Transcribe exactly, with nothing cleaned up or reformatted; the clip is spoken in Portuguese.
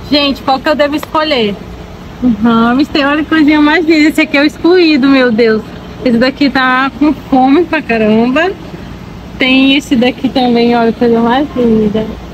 Gente, qual que eu devo escolher? O hamster, olha que coisinha mais linda. Esse aqui é o excluído, meu Deus. Esse daqui tá com fome pra caramba. Tem esse daqui também, olha, coisa mais linda.